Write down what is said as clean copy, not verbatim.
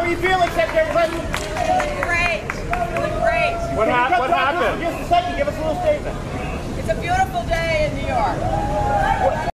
are you feeling, Secretary Clinton? Great. Feeling great. What happened? Just a second, give us a little statement. It's a beautiful day in New York.